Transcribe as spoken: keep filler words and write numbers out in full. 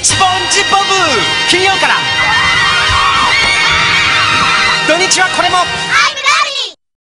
スポンジボブ金曜から土日はこれも